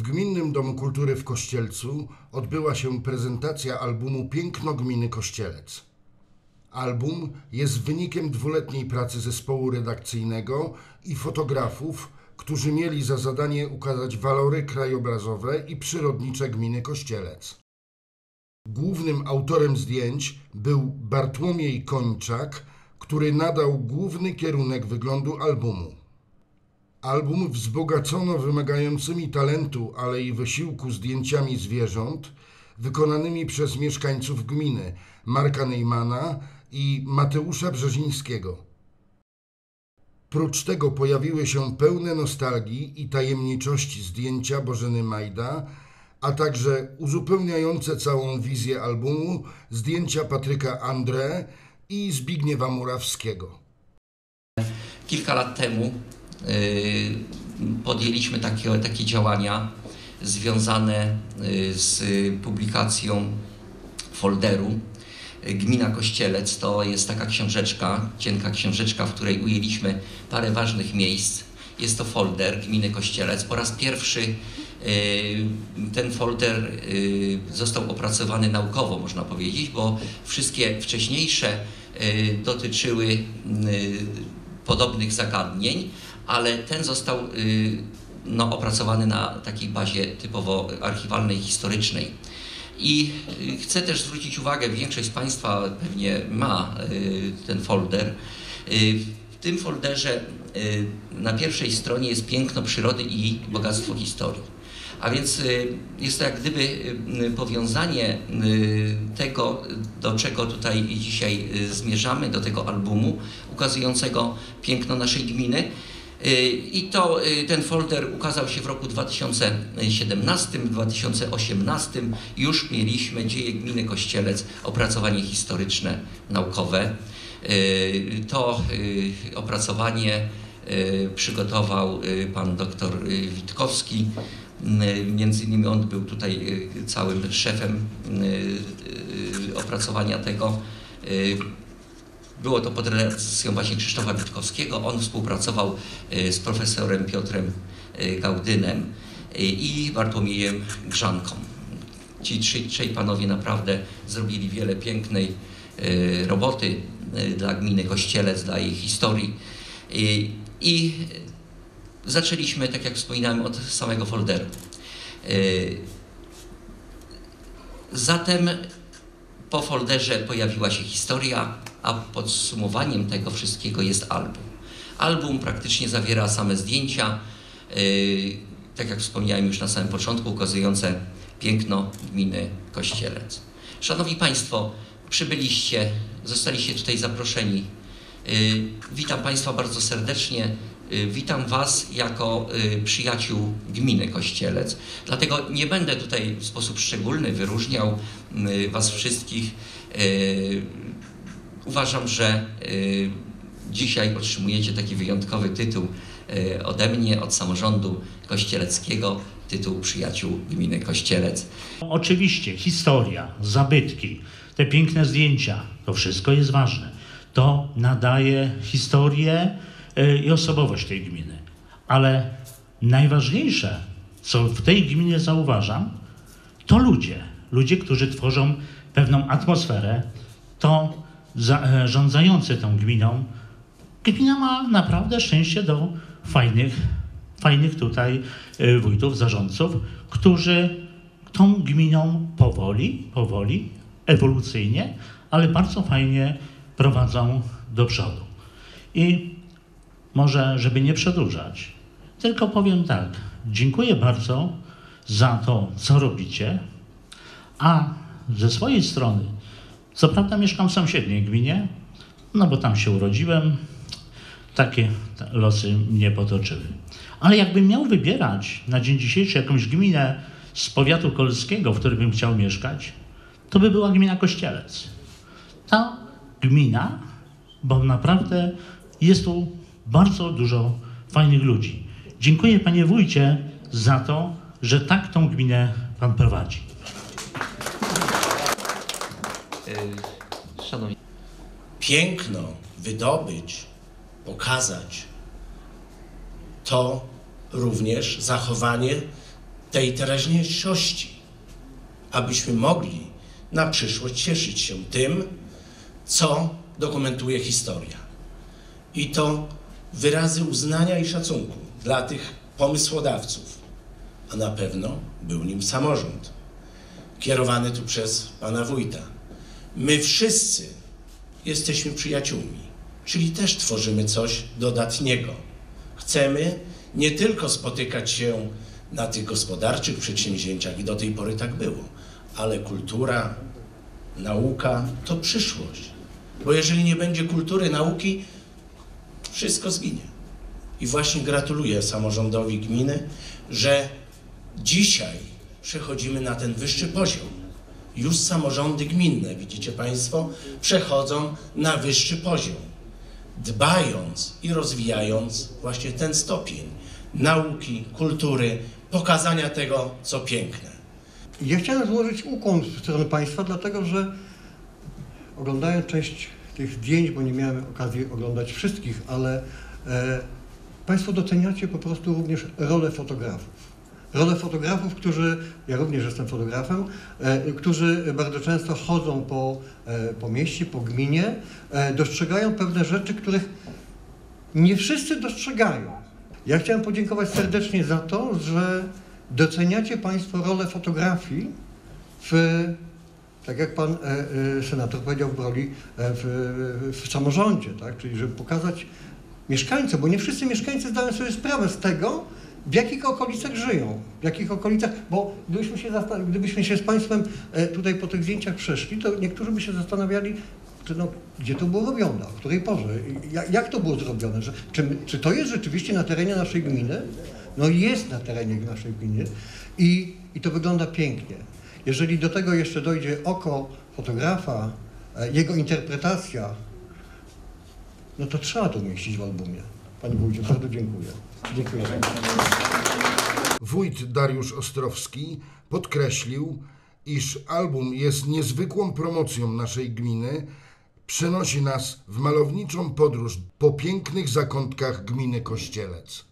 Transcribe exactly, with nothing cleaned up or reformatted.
W Gminnym Domu Kultury w Kościelcu odbyła się prezentacja albumu Piękno Gminy Kościelec. Album jest wynikiem dwuletniej pracy zespołu redakcyjnego i fotografów, którzy mieli za zadanie ukazać walory krajobrazowe i przyrodnicze gminy Kościelec. Głównym autorem zdjęć był Bartłomiej Kończak, który nadał główny kierunek wyglądu albumu. Album wzbogacono wymagającymi talentu, ale i wysiłku zdjęciami zwierząt wykonanymi przez mieszkańców gminy Marka Neymana i Mateusza Brzezińskiego. Prócz tego pojawiły się pełne nostalgii i tajemniczości zdjęcia Bożeny Majda, a także uzupełniające całą wizję albumu zdjęcia Patryka André i Zbigniewa Murawskiego. Kilka lat temu podjęliśmy takie, takie działania związane z publikacją folderu Gmina Kościelec. To jest taka książeczka, cienka książeczka, w której ujęliśmy parę ważnych miejsc. Jest to folder Gminy Kościelec. Po raz pierwszy ten folder został opracowany naukowo, można powiedzieć, bo wszystkie wcześniejsze dotyczyły podobnych zagadnień, ale ten został no, opracowany na takiej bazie typowo archiwalnej, historycznej. I chcę też zwrócić uwagę, większość z Państwa pewnie ma ten folder. W tym folderze na pierwszej stronie jest piękno przyrody i bogactwo historii. A więc jest to jak gdyby powiązanie tego, do czego tutaj dzisiaj zmierzamy, do tego albumu ukazującego piękno naszej gminy. I to ten folder ukazał się w roku dwa tysiące siedemnastym, dwa tysiące osiemnastym. Już mieliśmy Dzieje Gminy Kościelec, opracowanie historyczne, naukowe. To opracowanie przygotował pan doktor Witkowski. Między innymi on był tutaj całym szefem opracowania tego. Było to pod redakcją właśnie Krzysztofa Witkowskiego. On współpracował z profesorem Piotrem Gaudynem i Bartłomiejem Grzanką. Ci trzej, trzej panowie naprawdę zrobili wiele pięknej roboty dla gminy Kościelec, dla jej historii. I zaczęliśmy, tak jak wspominałem, od samego folderu. Zatem po folderze pojawiła się historia, a podsumowaniem tego wszystkiego jest album. Album praktycznie zawiera same zdjęcia, tak jak wspomniałem już na samym początku, ukazujące piękno gminy Kościelec. Szanowni Państwo, przybyliście, zostaliście tutaj zaproszeni. Witam Państwa bardzo serdecznie. Witam Was jako przyjaciół gminy Kościelec. Dlatego nie będę tutaj w sposób szczególny wyróżniał Was wszystkich. Uważam, że dzisiaj otrzymujecie taki wyjątkowy tytuł ode mnie, od samorządu kościeleckiego, tytuł Przyjaciół Gminy Kościelec. Oczywiście historia, zabytki, te piękne zdjęcia, to wszystko jest ważne. To nadaje historię i osobowość tej gminy. Ale najważniejsze, co w tej gminie zauważam, to ludzie. Ludzie, którzy tworzą pewną atmosferę, to zarządzający tą gminą. Gmina ma naprawdę szczęście do fajnych, fajnych tutaj wójtów, zarządców, którzy tą gminą powoli, powoli, ewolucyjnie, ale bardzo fajnie prowadzą do przodu. I może, żeby nie przedłużać, tylko powiem tak, dziękuję bardzo za to, co robicie, a ze swojej strony, co prawda mieszkam w sąsiedniej gminie, no bo tam się urodziłem, takie losy mnie potoczyły. Ale jakbym miał wybierać na dzień dzisiejszy jakąś gminę z powiatu kolskiego, w którym bym chciał mieszkać, to by była gmina Kościelec. Ta gmina, bo naprawdę jest tu bardzo dużo fajnych ludzi. Dziękuję, panie wójcie, za to, że tak tą gminę pan prowadzi. Szanowni. Piękno wydobyć, pokazać, to również zachowanie tej teraźniejszości, abyśmy mogli na przyszłość cieszyć się tym, co dokumentuje historia. I to wyrazy uznania i szacunku dla tych pomysłodawców, a na pewno był nim samorząd, kierowany tu przez pana wójta. My wszyscy jesteśmy przyjaciółmi, czyli też tworzymy coś dodatniego. Chcemy nie tylko spotykać się na tych gospodarczych przedsięwzięciach, i do tej pory tak było, ale kultura, nauka to przyszłość. Bo jeżeli nie będzie kultury, nauki, wszystko zginie. I właśnie gratuluję samorządowi gminy, że dzisiaj przechodzimy na ten wyższy poziom. Już samorządy gminne, widzicie Państwo, przechodzą na wyższy poziom, dbając i rozwijając właśnie ten stopień nauki, kultury, pokazania tego, co piękne. Ja chciałem złożyć ukłon w stronę Państwa, dlatego że oglądając część tych zdjęć, bo nie miałem okazji oglądać wszystkich, ale e, Państwo doceniacie po prostu również rolę fotografów. Rolę fotografów, którzy, ja również jestem fotografem, e, którzy bardzo często chodzą po, e, po mieście, po gminie, e, dostrzegają pewne rzeczy, których nie wszyscy dostrzegają. Ja chciałem podziękować serdecznie za to, że doceniacie Państwo rolę fotografii w, tak jak Pan e, e, senator powiedział, w roli e, w, w samorządzie, tak? Czyli żeby pokazać mieszkańcom, bo nie wszyscy mieszkańcy zdają sobie sprawę z tego, w jakich okolicach żyją, w jakich okolicach, bo gdybyśmy się, gdybyśmy się z Państwem e, tutaj po tych zdjęciach przeszli, to niektórzy by się zastanawiali, czy no, gdzie to było robione, o której porze, jak, jak to było zrobione, że, czy, czy to jest rzeczywiście na terenie naszej gminy? No jest na terenie naszej gminy i, i to wygląda pięknie. Jeżeli do tego jeszcze dojdzie oko fotografa, jego interpretacja, no to trzeba to umieścić w albumie. Panie wójcie, bardzo dziękuję. Dziękuję. Wójt Dariusz Ostrowski podkreślił, iż album jest niezwykłą promocją naszej gminy, przenosi nas w malowniczą podróż po pięknych zakątkach gminy Kościelec.